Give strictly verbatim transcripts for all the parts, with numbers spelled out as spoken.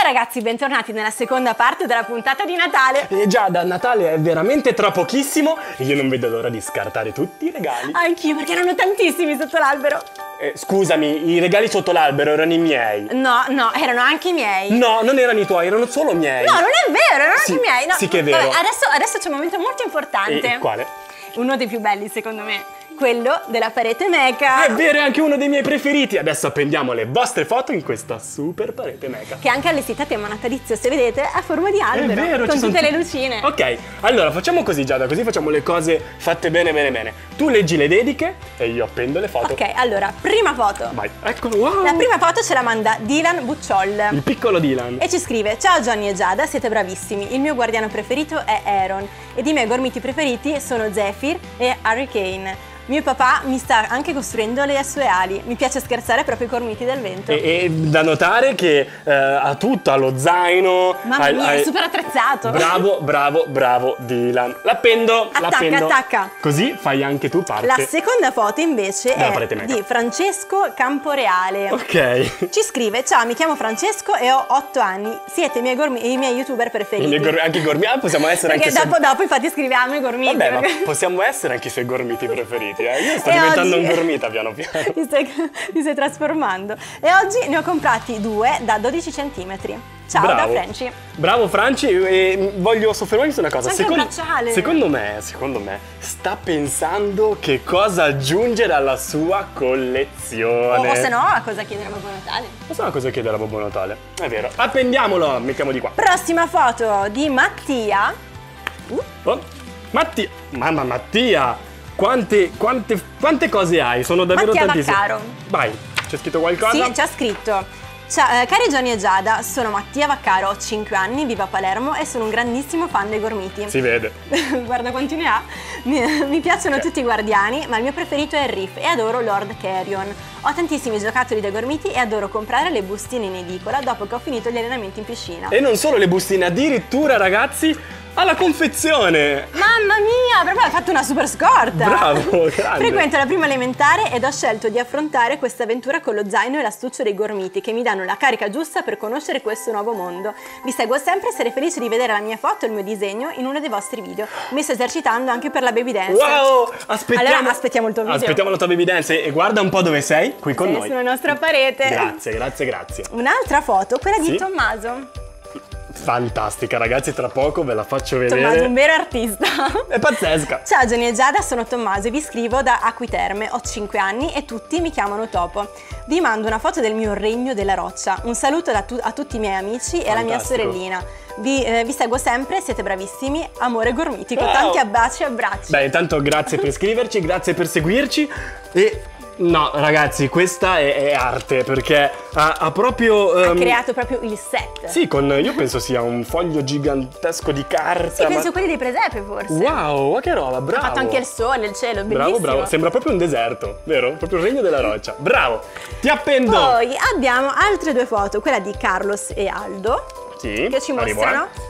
ragazzi, bentornati nella seconda parte della puntata di Natale. E già da Natale è veramente tra pochissimo e io non vedo l'ora di scartare tutti i regali. Anch'io, perché erano tantissimi sotto l'albero. Eh, scusami, i regali sotto l'albero erano i miei. No, no, erano anche i miei. No, non erano i tuoi, erano solo miei. No, non è vero, erano sì, anche i miei. No, sì che è vero. Vabbè, adesso, adesso c'è un momento molto importante. E quale? Uno dei più belli, secondo me. Quello della parete Mecha. È vero, è anche uno dei miei preferiti. Adesso appendiamo le vostre foto in questa super parete Mecha. Che è anche allestita a tema natalizio, se vedete, a forma di albero. È vero, con ci tutte sono... le lucine. Ok, allora facciamo così, Giada, così facciamo le cose fatte bene bene bene. Tu leggi le dediche e io appendo le foto. Ok, allora, prima foto. Vai, eccolo, wow. La prima foto ce la manda Dylan Bucciol. Il piccolo Dylan. E ci scrive: ciao Johnny e Giada, siete bravissimi. Il mio guardiano preferito è Aaron ed i miei gormiti preferiti sono Zephyr e Hurricane. Mio papà mi sta anche costruendo le sue ali. Mi piace scherzare proprio i gormiti del vento. E, e da notare che eh, ha tutto, ha lo zaino. Mamma ha, mia, ha... è super attrezzato. Bravo, bravo, bravo Dylan. L'appendo, Attacca, l'appendo. attacca. Così fai anche tu parte. La seconda foto invece Della è di Francesco Camporeale. Ok. Ci scrive: ciao, mi chiamo Francesco e ho otto anni. Siete i miei, gormi- i miei youtuber preferiti. I miei gor- anche i gormiti. Ah, possiamo essere Perché anche dopo, se... dopo infatti scriviamo i gormiti. Vabbè, perché... ma possiamo essere anche i suoi gormiti preferiti, eh? Io sto E diventando oggi... un gormita piano piano. ti, stai, ti stai trasformando. E oggi ne ho comprati due da dodici centimetri. Ciao, Bravo. da Franci. Bravo Franci, e voglio soffermarmi su una cosa. C'è anche un bracciale. secondo me, secondo me, sta pensando che cosa aggiungere alla sua collezione. O, o se no, a cosa chiedere a Babbo Natale. Non so cosa chiedere a Babbo Natale. È vero. Appendiamolo, mettiamo di qua. Prossima foto di Mattia. Uh. Oh, Mattia, mamma Mattia, quante, quante, quante cose hai? Sono davvero Mattia tantissime. Vaccaro. Vai, c'è scritto qualcosa? Sì, c'è scritto. Ciao, eh, cari Johnny e Giada, sono Mattia Vaccaro, ho cinque anni, vivo a Palermo e sono un grandissimo fan dei gormiti. Si vede. Guarda quanti ne ha. Mi, mi piacciono okay. tutti i guardiani, ma il mio preferito è il Riff e adoro Lord Carrion. Ho tantissimi giocattoli dei gormiti e adoro comprare le bustine in edicola dopo che ho finito gli allenamenti in piscina. E non solo le bustine, addirittura ragazzi, alla confezione! Mamma mia, proprio hai fatto una super scorta! Bravo, grande! Frequento la prima elementare ed ho scelto di affrontare questa avventura con lo zaino e l'astuccio dei gormiti che mi danno la carica giusta per conoscere questo nuovo mondo. Vi seguo sempre e sarei felice di vedere la mia foto e il mio disegno in uno dei vostri video. Mi sto esercitando anche per la baby dance. Wow! Aspettiamo, allora aspettiamo il tuo video. Aspettiamo la tua baby dance e guarda un po' dove sei, qui con sei noi. sulla nostra parete. Grazie, grazie, grazie. Un'altra foto, quella di sì? Tommaso. Fantastica ragazzi, tra poco ve la faccio vedere. Tommaso, un vero artista. È pazzesca. Ciao Johnny e Giada, sono Tommaso e vi scrivo da Acquiterme, ho cinque anni e tutti mi chiamano Topo. Vi mando una foto del mio regno della roccia, un saluto da tu a tutti i miei amici Fantastico. E alla mia sorellina. Vi, eh, vi seguo sempre, siete bravissimi, amore gormitico, wow. Tanti abbracci e abbracci. Beh, intanto grazie per scriverci, grazie per seguirci e... No, ragazzi, questa è, è arte perché ha, ha proprio... Um, ha creato proprio il set. Sì, con, io penso sia un foglio gigantesco di carta. Sì, penso ma... quelli dei presepe forse. Wow, ma che roba, bravo. Ha fatto anche il sole, il cielo, bellissimo. Bravo, bravo, sembra proprio un deserto, vero? Proprio il regno della roccia. Bravo, ti appendo. Poi abbiamo altre due foto, quella di Carlos e Aldo. Sì, che ci arrivo, mostrano... Eh.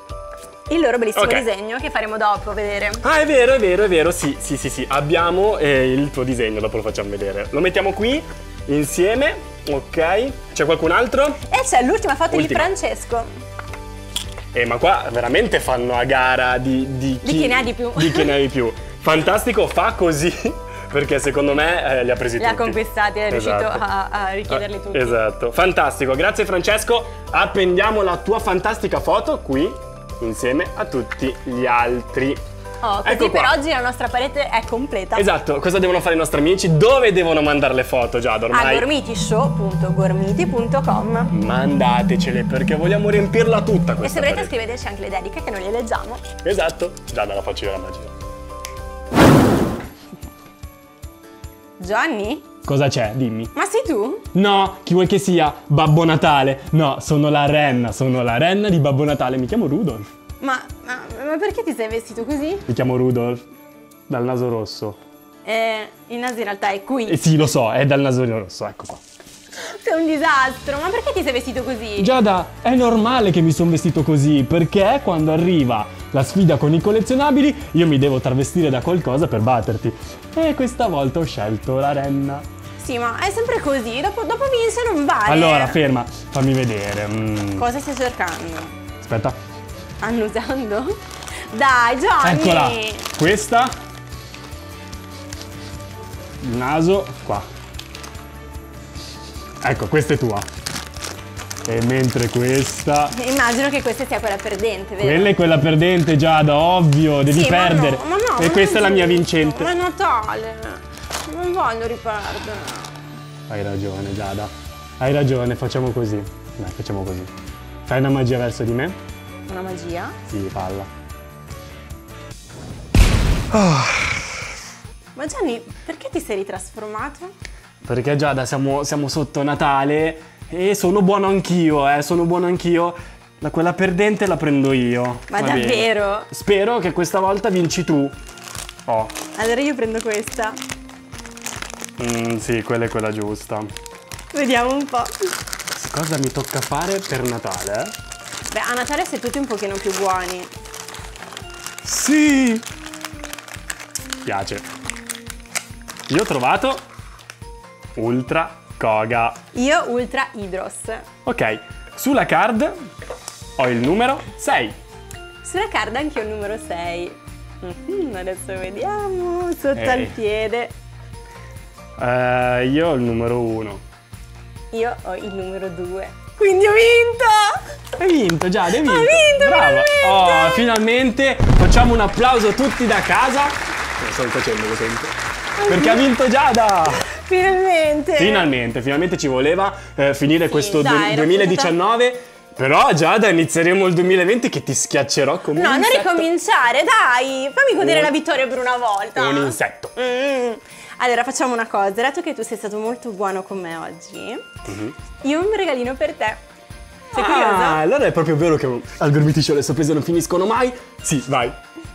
il loro bellissimo okay. disegno che faremo dopo vedere. Ah, è vero, è vero, è vero, sì, sì, sì, sì. Abbiamo eh, il tuo disegno, dopo lo facciamo vedere. Lo mettiamo qui, insieme, ok. C'è qualcun altro? E c'è l'ultima foto Ultima. di Francesco. Eh, ma qua veramente fanno a gara di... Di chi, di chi ne ha di più. Di chi ne ha di più. Fantastico, fa così... Perché secondo me eh, li ha presi li tutti. Li ha conquistati, è esatto. riuscito a, a richiederli tutti. Esatto, fantastico, grazie Francesco. Appendiamo la tua fantastica foto qui, insieme a tutti gli altri. Oh, così ecco per qua. oggi la nostra parete è completa. Esatto, cosa devono fare i nostri amici? Dove devono mandare le foto, Giada, ormai? A gormitishow punto gormiti punto com. Mandatecele perché vogliamo riempirla tutta questa E se volete parete. scriveteci anche le dediche che noi le leggiamo. Esatto, Giada, la faccio io la magia. Gianni? Cosa c'è? Dimmi. Ma sei tu? No, chi vuoi che sia? Babbo Natale. No, sono la renna, sono la renna di Babbo Natale. Mi chiamo Rudolph. Ma, ma, ma perché ti sei vestito così? Mi chiamo Rudolph, dal naso rosso. Eh, il naso in realtà è qui. Eh sì, lo so, è dal naso rosso, ecco qua. Sei un disastro, ma perché ti sei vestito così? Giada, è normale che mi sono vestito così, perché quando arriva la sfida con i collezionabili io mi devo travestire da qualcosa per batterti. E questa volta ho scelto la renna. sì, ma è sempre così, dopo, dopo vince non vale. Allora, ferma, fammi vedere. Mm. Cosa stai cercando? Aspetta. Annusando? Dai, Johnny! Eccola, questa. Il naso, qua. Ecco, questa è tua. E mentre questa... Immagino che questa sia quella perdente, vero? Quella è quella perdente, Giada, ovvio, devi sì, perdere. Ma no, ma no, e questa è la mia vincente. Ma è Natale, non voglio riperdere. Hai ragione, Giada. Hai ragione, facciamo così. Dai, facciamo così. Fai una magia verso di me? Una magia? Sì, falla. Oh. Ma Gianni, perché ti sei ritrasformato? Perché Giada, siamo, siamo sotto Natale e sono buono anch'io, eh, sono buono anch'io. La quella perdente la prendo io. Ma Va davvero? Bene. Spero che questa volta vinci tu. Oh. Allora io prendo questa. Mm, sì, quella è quella giusta. Vediamo un po'. Cosa mi tocca fare per Natale? Eh? Beh, a Natale sei tutti un pochino più buoni. Sì! Piace. Io ho trovato Ultra Koga. Io Ultra Hydros. Ok, sulla card ho il numero sei. Sulla card anche ho il numero sei. Mm-hmm, adesso vediamo, sotto Ehi. al piede. Uh, io ho il numero uno. Io ho il numero due. Quindi ho vinto! Hai vinto, Giada, hai vinto. Ho vinto, brava. finalmente. Oh, finalmente facciamo un applauso tutti da casa. Lo sto facendo, lo sento. Perché ha vinto Giada! Finalmente! Finalmente, finalmente ci voleva eh, finire sì, questo dai, duemiladiciannove. Stata... Però Giada, inizieremo il duemilaventi che ti schiaccerò come no, un insetto. insetto. No, non ricominciare, dai! Fammi godere un... la vittoria per una volta. Un insetto. Mm. Allora, facciamo una cosa. Dato che tu sei stato molto buono con me oggi, mm-hmm. io ho un regalino per te. Sei ah, curiosa? Allora è proprio vero che al Gormiti Show le sorprese non finiscono mai? Sì, vai.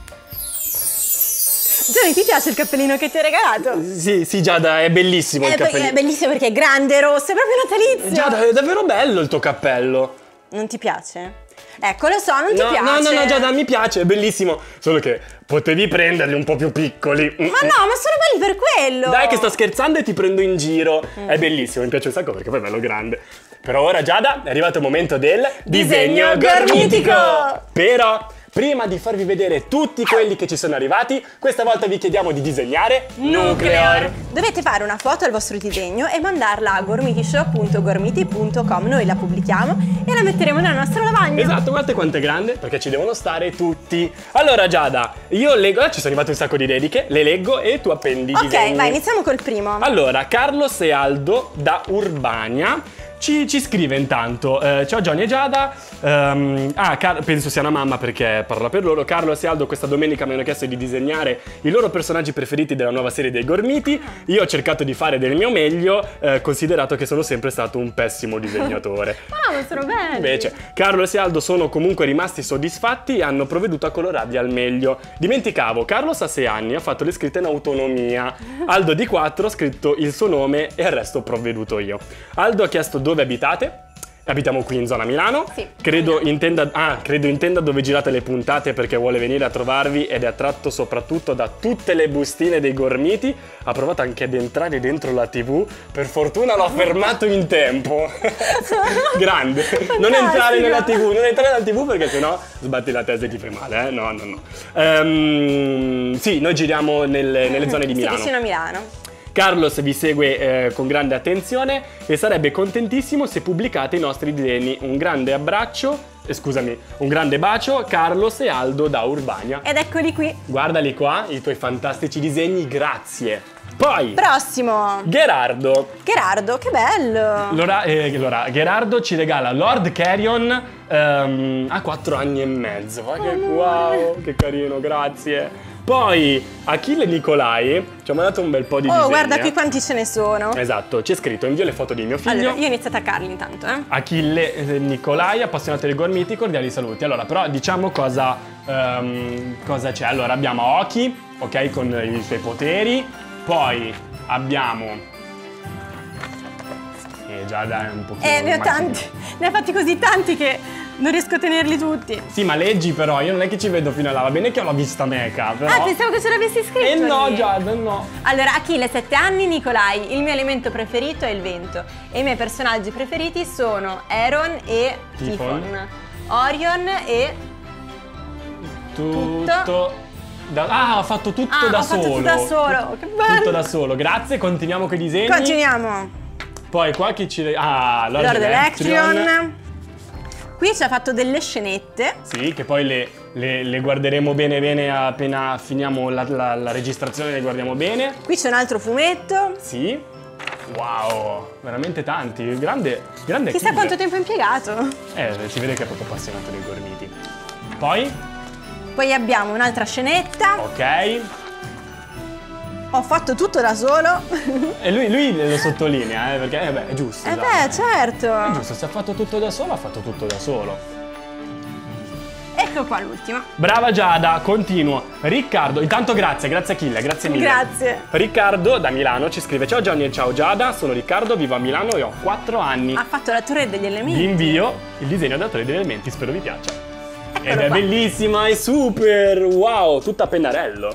Gianni, ti piace il cappellino che ti ho regalato? Sì, sì, Giada, è bellissimo è il cappellino. È bellissimo perché è grande, rosso, è proprio natalizio. Giada, è davvero bello il tuo cappello. Non ti piace? Ecco, lo so, non no, ti piace. No, no, no, Giada, mi piace, è bellissimo. Solo che potevi prenderli un po' più piccoli. Ma no, ma sono belli per quello. Dai che sto scherzando e ti prendo in giro. Mm. È bellissimo, mi piace un sacco perché poi è bello grande. Però ora, Giada, è arrivato il momento del disegno, disegno gormitico. gormitico. Però... prima di farvi vedere tutti quelli che ci sono arrivati, questa volta vi chiediamo di disegnare Nucleor. Dovete fare una foto al vostro disegno e mandarla a gormitishow punto gormiti punto com. Noi la pubblichiamo e la metteremo nella nostra lavagna. Esatto, guardate quanto è grande, perché ci devono stare tutti. Allora Giada, io leggo, ah, ci sono arrivate un sacco di dediche, le leggo e tu appendi i Ok, disegni. vai, iniziamo col primo. Allora, Carlos e Aldo da Urbania Ci, ci scrive intanto, eh, ciao Johnny e Giada, um, ah, Car penso sia una mamma perché parla per loro. Carlos e Aldo questa domenica mi hanno chiesto di disegnare i loro personaggi preferiti della nuova serie dei Gormiti. Io ho cercato di fare del mio meglio, eh, considerato che sono sempre stato un pessimo disegnatore. Ah, ma sono belli! Invece, Carlos e Aldo sono comunque rimasti soddisfatti e hanno provveduto a colorarli al meglio. Dimenticavo, Carlos ha sei anni, ha fatto le scritte in autonomia. Aldo di quattro ha scritto il suo nome e il resto ho provveduto io. Aldo ha chiesto dove abitate. Abitiamo qui in zona Milano. Sì. Credo intenda, ah, credo intenda dove girate le puntate perché vuole venire a trovarvi ed è attratto soprattutto da tutte le bustine dei Gormiti. Ha provato anche ad entrare dentro la tivù. Per fortuna l'ho fermato in tempo. Grande. Non entrare nella tivù, non entrare nella tivù perché sennò sbatti la testa e ti fai male, eh? No, no, no. Um, sì, noi giriamo nelle, nelle zone di Milano. Sì, vicino a Milano. Carlos vi segue eh, con grande attenzione e sarebbe contentissimo se pubblicate i nostri disegni. Un grande abbraccio, eh, scusami, un grande bacio, Carlos e Aldo da Urbania. Ed eccoli qui. Guardali qua, i tuoi fantastici disegni, grazie. Poi, prossimo, Gerardo. Gerardo, che bello. Allora, eh, allora Gerardo ci regala Lord Carrion um, a quattro anni e mezzo. Ma che wow, che carino, grazie. Poi Achille Nicolai ci ha mandato un bel po' di oh, disegni. Oh, guarda qui quanti ce ne sono. Esatto, c'è scritto invio le foto di mio figlio. Allora, io inizio a attaccarli intanto, eh. Achille eh, Nicolai, appassionato dei Gormiti, cordiali saluti. Allora, però diciamo cosa um, cosa c'è. Allora, abbiamo Oki, ok, con i suoi poteri. Poi abbiamo... Eh, già dai, un pochino... Eh, ne ho tanti. Ne ha fatti così tanti che Non riesco a tenerli tutti. Sì, ma leggi però, io non è che ci vedo fino là, va bene che ho la vista meca, però... Ah, pensavo che ce l'avessi scritto. Eh no, lì. Giada, no. Allora, Achille, sette anni, Nicolai. Il mio elemento preferito è il vento. E i miei personaggi preferiti sono Aaron e Tifon. Tifon. Orion e... Tutto... Tutto. Da... Ah, ho fatto tutto Ah, da ho solo. fatto tutto da solo, che bello. Tutto da solo, grazie, continuiamo con i disegni. Continuiamo. Poi qua chi ci... Ah, Lord, Lord Electrion. Electrion. Qui ci ha fatto delle scenette. Sì, che poi le, le, le guarderemo bene bene appena finiamo la, la, la registrazione, le guardiamo bene. Qui c'è un altro fumetto. Sì. Wow, veramente tanti. Grande, grande Chissà Achille. quanto tempo ha impiegato. Eh, si vede che è proprio appassionato dei gormiti. Poi, Poi abbiamo un'altra scenetta. ok. Ho fatto tutto da solo. E lui, lui lo sottolinea, eh, perché eh, beh, è giusto. Eh dai. beh, È certo. giusto, se ha fatto tutto da solo, ha fatto tutto da solo. Ecco qua l'ultima. Brava Giada, continuo. Riccardo, intanto grazie, grazie Achille, grazie mille. Grazie. Riccardo da Milano ci scrive: ciao Gianni e ciao Giada, sono Riccardo, vivo a Milano e ho quattro anni. Ha fatto la torre degli elementi. Vi invio il disegno della torre degli elementi, spero vi piaccia. Eccolo Ed è qua. bellissima, è super, wow, tutta a pennarello.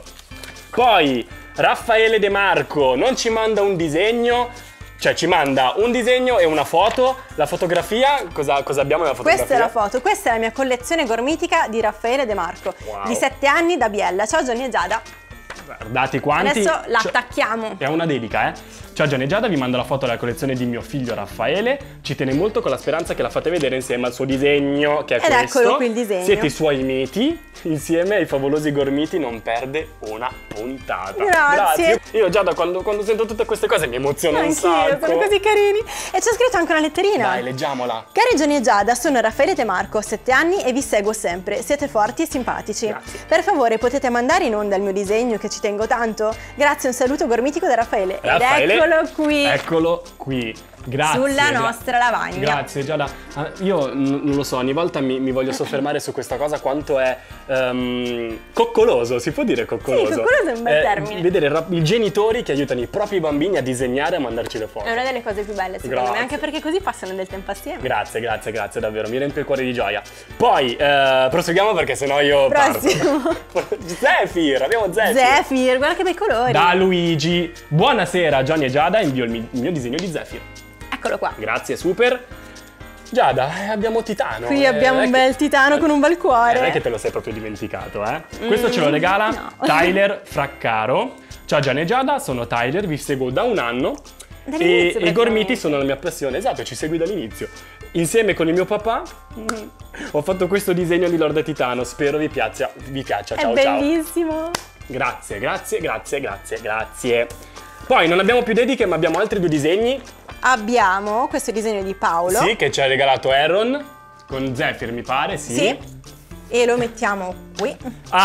Poi Raffaele De Marco non ci manda un disegno, cioè ci manda un disegno e una foto. La fotografia, cosa, cosa abbiamo nella fotografia? Questa è la foto, questa è la mia collezione gormitica di Raffaele De Marco, Wow. di sette anni da Biella. Ciao Gianni e Giada. Guardate quanti. Adesso Cioè, l'attacchiamo. è una dedica, eh. Ciao Gianni e Giada, vi mando la foto della collezione di mio figlio Raffaele. Ci tiene molto con la speranza che la fate vedere insieme al suo disegno, che è Ed questo. eccolo qui il disegno. Siete i suoi miti, insieme ai favolosi gormiti non perde una puntata. Grazie. Io Giada, quando, quando sento tutte queste cose mi emoziono un Anch'io, sacco. sono così carini. E c'è scritto anche una letterina. Dai, leggiamola. Cari Gianni e Giada, sono Raffaele De Marco, ho sette anni e vi seguo sempre. Siete forti e simpatici. Grazie. Per favore, potete mandare in onda il mio disegno che ci tengo tanto? Grazie, un saluto gormitico da Raffaele. Raffaele, Ed eccolo qui. Eccolo qui. Grazie. Sulla gra- nostra lavagna. Grazie Giada. Ah, io n- non lo so, ogni volta mi, mi voglio soffermare su questa cosa quanto è ehm, coccoloso, si può dire coccoloso? Sì, coccoloso è un bel termine. Vedere ra- i genitori che aiutano i propri bambini a disegnare e a mandarci le foto. È una delle cose più belle secondo Grazie. me, anche perché così passano del tempo assieme. Grazie, grazie, grazie davvero, mi riempie il cuore di gioia. Poi, eh, proseguiamo perché sennò io Prossimo. parto. Zefir, abbiamo Zefir. Zefir, guarda che bei colori. Da Luigi. Buonasera Gianni e Giada, invio il, mi- il mio disegno di Zefir. Eccolo qua. Grazie, super. Giada, eh, abbiamo Titano. Qui eh, abbiamo è un che- bel titano con un bel Eh, cuore. non è che te lo sei proprio dimenticato, eh? Questo ce lo regala no. Tyler Fraccaro. Ciao Gianni e Giada, sono Tyler, vi seguo da un anno. E Dall'inizio, i gormiti praticamente. sono la mia passione, esatto, ci segui dall'inizio. Insieme con il mio papà mm, ho fatto questo disegno di Lord Titano, spero vi piaccia. Vi piaccia. Ciao È ciao. bellissimo. Grazie, grazie, grazie, grazie, grazie. Poi non abbiamo più dediche, ma abbiamo altri due disegni. Abbiamo questo disegno di Paolo. Sì, che ci ha regalato Aaron con Zephyr, mi pare, sì. Sì. E lo mettiamo qui.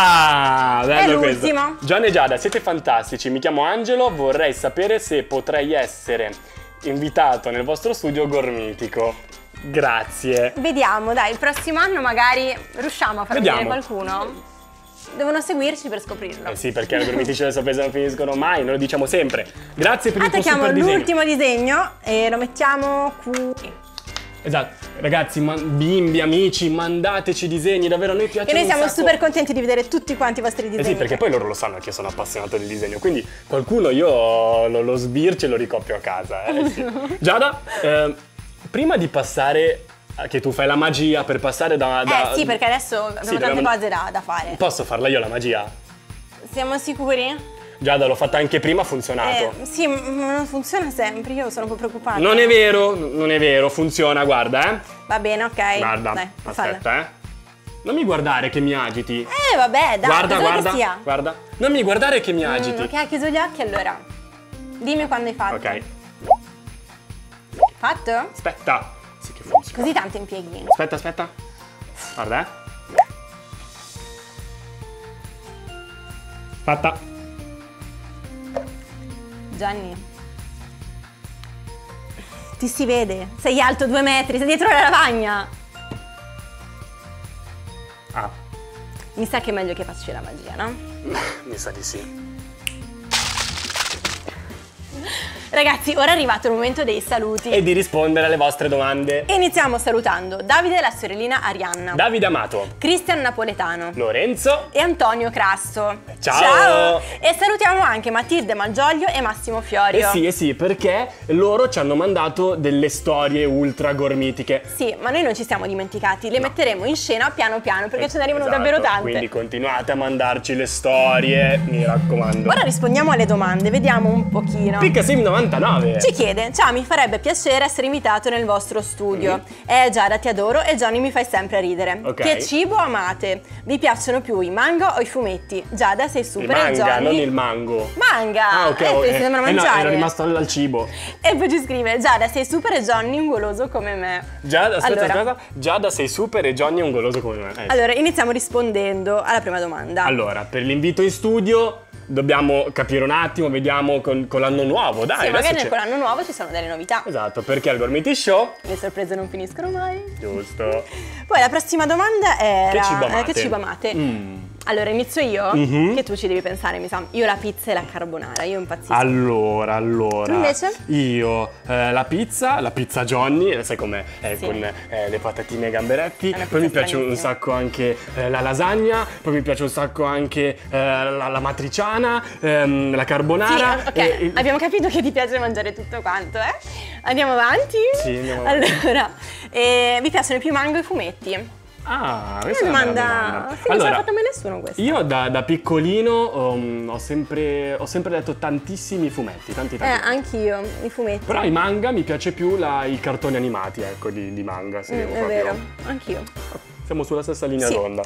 Ah, bello È questo. l'ultimo. Gianni e Giada, siete fantastici. Mi chiamo Angelo, vorrei sapere se potrei essere invitato nel vostro studio gormitico. Grazie. Vediamo, dai, il prossimo anno magari riusciamo a far Vediamo. vedere qualcuno. Devono seguirci per scoprirlo. Eh sì, perché le gormitici delle sorprese non finiscono mai, noi lo diciamo sempre. Grazie per il tuo Attacchiamo super disegno. l'ultimo disegno e lo mettiamo qui. Esatto, ragazzi, man- bimbi, amici, mandateci disegni, davvero a noi piacciono E noi un siamo sacco. super contenti di vedere tutti quanti i vostri Eh disegni. sì, perché poi loro lo sanno che io sono appassionato del disegno, quindi qualcuno io lo, lo sbircio e lo ricopio a casa. Eh, sì. Giada, eh, prima di passare, a- che tu fai la magia per passare da... da Eh sì, perché adesso abbiamo Sì, tante dobbiamo- cose da, da fare. Posso farla io la magia? Siamo sicuri? Giada, l'ho fatta anche prima, ha funzionato. Eh, sì, ma non funziona sempre, io sono un po' preoccupata. Non è vero, non è vero, funziona, guarda, eh. Va bene, ok. Guarda, Dai, falla. aspetta, eh. Non mi guardare che mi agiti. Eh, vabbè, dai, guarda, cosa vuoi guarda, che sia? guarda. Non mi guardare che mi Mm, agiti. ok, hai chiuso gli occhi allora. Dimmi quando hai fatto. Ok, Fatto? aspetta. Sì che funziona. Così tanto impieghi. Aspetta, aspetta. Guarda, eh. Fatta. Gianni. Ti si vede. Sei alto due metri, sei dietro la lavagna. Ah, Mi sa che è meglio che faccio la magia, no? mi sa di sì. Ragazzi, ora è arrivato il momento dei saluti. E di rispondere alle vostre domande. Iniziamo salutando Davide e la sorellina Arianna, Davide Amato, Cristian Napoletano, Lorenzo e Antonio Crasso. Ciao! Ciao! E salutiamo anche Matilde Malgioglio e Massimo Fiorio. Eh sì, eh sì, perché loro ci hanno mandato delle storie ultra gormitiche. Sì, ma noi non ci siamo dimenticati, le No. metteremo in scena piano piano perché ce ne arrivano Esatto, davvero tante. Quindi continuate a mandarci le storie, mi raccomando. Ora rispondiamo alle domande, vediamo un pochino. Piccasim novantanove Ci chiede: ciao, mi farebbe piacere essere invitato nel vostro studio. Mm. Eh Giada, ti adoro e Johnny mi fai sempre ridere. Ok. Che cibo amate? Vi piacciono più i manga o i fumetti? Giada, sei Il super e manga, Johnny... non il mango. Manga! Ah, ok, eh, ok. ti sembra Eh no, mangiare? ero rimasto al, al cibo. E poi ci scrive: Giada, sei super e Johnny un goloso come me. Giada, aspetta, Allora. aspetta. Giada sei super e Johnny è un goloso come me. Eh. Allora, iniziamo rispondendo alla prima domanda. Allora, per l'invito in studio dobbiamo capire un attimo, vediamo con, con l'anno nuovo, dai. Sì, adesso magari c'è- con l'anno nuovo ci sono delle novità. Esatto, perché al Gormiti Show, Le sorprese non finiscono mai. giusto. Poi la prossima domanda era: Che cibo eh, amate? che cibo amate? Mm. Allora, inizio io, Mhm. che tu ci devi pensare, mi sa. Io la pizza e la carbonara, io impazzisco. Allora, allora. Tu invece? Io eh, la pizza, la pizza Johnny, eh, sai com'è? Eh, Sì. con eh, le patatine e i gamberetti. È una Poi mi pizza piace un stranissima. sacco anche eh, la lasagna. Poi mi piace un sacco anche eh, la, la matriciana, ehm, la Sì, carbonara. ok, e- e- abbiamo capito che ti piace mangiare tutto quanto, eh? Andiamo avanti? Sì, andiamo avanti. Allora, eh, vi piacciono più i mango e i fumetti? Ah, È questa è una una bella domanda... domanda. Sì, non ce Allora, l'ha fatta mai nessuno questa. io da, da piccolino um, ho, sempre, ho sempre letto tantissimi fumetti, tanti Eh, tanti. anch'io, i fumetti. Però i manga mi piace più la- i cartoni animati, ecco, di, di manga. Sì, Mm, è proprio- vero, anch'io. Siamo sulla stessa linea Sì. d'onda.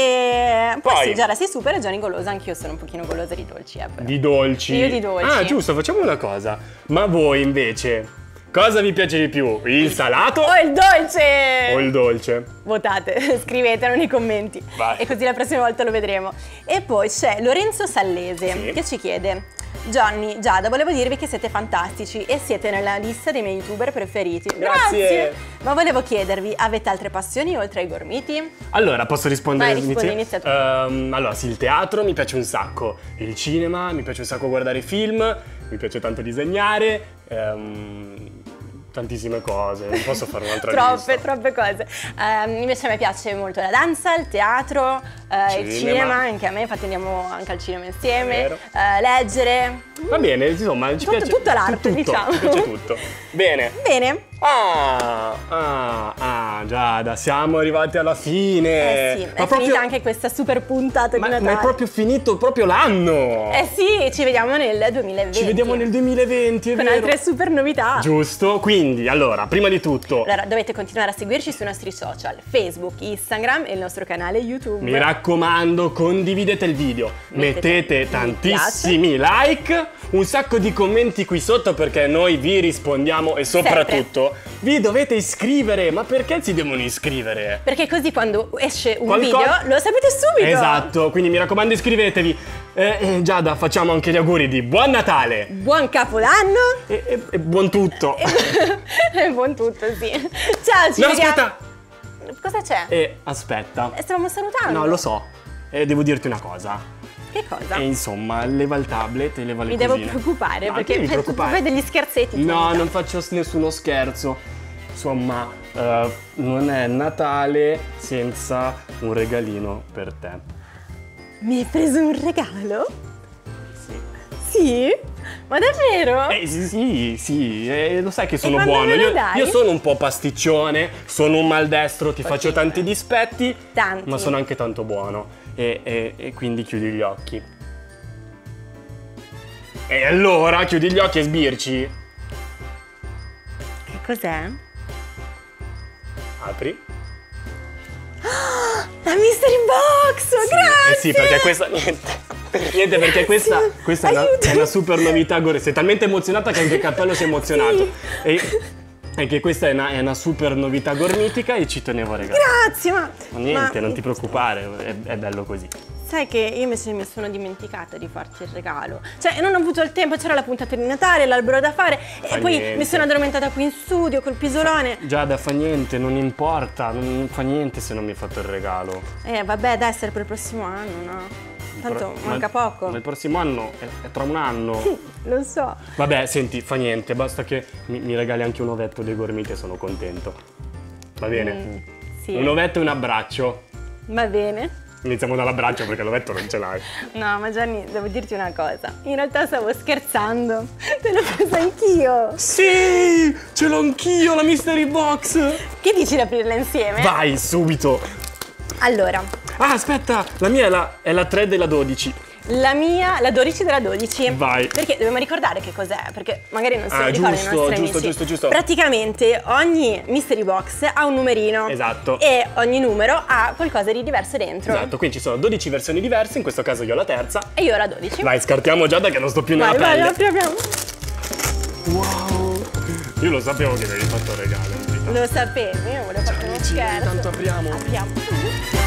E poi, Poi- sì, Giada sei super e Johnny golosa, anch'io sono un pochino golosa di dolci, eh, però. Di dolci. Io di dolci. Ah, giusto, facciamo una cosa. Ma voi invece, cosa vi piace di più? Il salato Oh, il dolce! o il dolce? Votate, scrivetelo nei commenti. Vai. E così la prossima volta lo vedremo. E poi c'è Lorenzo Sallese Sì. che ci chiede: Johnny, Giada, volevo dirvi che siete fantastici e siete nella lista dei miei youtuber preferiti. Grazie. Ma volevo chiedervi, avete altre passioni oltre ai gormiti? Allora, posso rispondere? Vai, rispondi, Inizio? inizia tu. Ehm, allora, sì, il teatro mi piace un sacco, il cinema mi piace un sacco guardare film, mi piace tanto disegnare, ehm, tantissime cose, non posso fare un'altra Troppe, lista. troppe cose. Ehm, invece a me piace molto la danza, il teatro, eh, il Cinema. cinema, anche a me, infatti andiamo anche al cinema insieme, Vero. eh, leggere. Va bene, insomma, ci Tutto- piace tutta l'arte, tutto, diciamo. Ci piace tutto. Bene. Bene. Ah, ah, ah, Giada, siamo arrivati alla fine. Eh sì, è Ma proprio- finita anche questa super puntata Ma, di ma Natale. è proprio finito proprio l'anno. Eh sì, ci vediamo nel duemilaventi. Ci vediamo nel duemilaventi, è con vero. altre super novità. Giusto, quindi, allora, prima di tutto, Allora, dovete continuare a seguirci sui nostri social, Facebook, Instagram e il nostro canale YouTube. mi raccomando, condividete il video, Mettete mettete mi tantissimi like, un sacco di commenti qui sotto perché noi vi rispondiamo e soprattutto vi dovete iscrivere. Ma perché si devono iscrivere? Perché così quando esce un Qualcosa- video lo sapete subito. Esatto, quindi mi raccomando iscrivetevi. Eh, eh, Giada, facciamo anche gli auguri di Buon Natale Buon Capodanno e, e- e buon tutto. e buon tutto, sì. Ciao, ci No, vediamo. aspetta! Cosa c'è? E aspetta. Eh, Stavamo salutando. No, lo so. E devo dirti una cosa. Che cosa? E insomma, leva il tablet e leva le Mi devo cosine. preoccupare No, perché ti devi fai- preoccupare. fai degli scherzetti. tu, No, mica. non faccio s- nessuno scherzo. Insomma, eh, non è Natale senza un regalino per te. Mi hai preso un regalo? Sì. Sì? Ma davvero? Eh sì, sì, sì, eh, lo sai che sono quando buono. me lo Io, dai? io sono un po' pasticcione, sono un maldestro, ti faccio Pochino. tanti dispetti, Tanti. ma sono anche tanto buono. E, e- e quindi chiudi gli occhi. E allora chiudi gli occhi e sbirci. Che cos'è? Apri. La mystery box! Grazie! Eh sì, perché questa. Niente. Niente, perché questa, Grazie. questa è, una, Aiuto. è una super novità. Gore. Sei talmente emozionata che anche il cappello si è emozionato. Sì. E, e che questa è una, è una super novità gormitica e ci tenevo a regalare. Grazie, ma... Ma niente, ma non ti preoccupare, è, è bello così. sai che io invece mi sono dimenticata di farti il regalo. Cioè, non ho avuto il tempo, c'era la puntata di Natale, l'albero da fare Fa e poi niente. mi sono addormentata qui in studio col pisolone. Giada, fa niente, non importa, non fa niente se non mi hai fatto il regalo. Eh, vabbè, dai, essere per il prossimo anno, no? tanto pro- manca ma- poco. Ma il prossimo anno è, è tra un anno. Lo so. Vabbè, senti, fa niente, basta che mi, mi regali anche un ovetto dei Gormiti e sono contento. Va bene? Mm, sì. Un ovetto e un abbraccio. Va bene. Iniziamo dall'abbraccio perché l'ovetto non ce l'hai. No, ma Gianni, devo dirti una cosa. In realtà stavo scherzando. Te l'ho presa anch'io. Sì! Ce l'ho anch'io, la Mystery Box! Che dici di aprirla insieme? Vai, subito! Allora, Ah, aspetta, la mia è la, è la tre della dodici. la mia, la dodici della dodici. Vai. Perché dobbiamo ricordare che cos'è, perché magari non si Ah, ricordano giusto, i nostri giusto, amici. giusto, giusto. Praticamente ogni mystery box ha un numerino. Esatto. E ogni numero ha qualcosa di diverso dentro. Esatto, quindi ci sono dodici versioni diverse, in questo caso io ho la terza. E io ho la dodici. Vai, scartiamo Giada che non sto più nella vai, pelle. vai, apriamo. Wow! Io lo sapevo che mi avevi fatto un regalo. in verità. Lo sapevi, io volevo fare uno Amici, scherzo. tanto apriamo. Apriamo.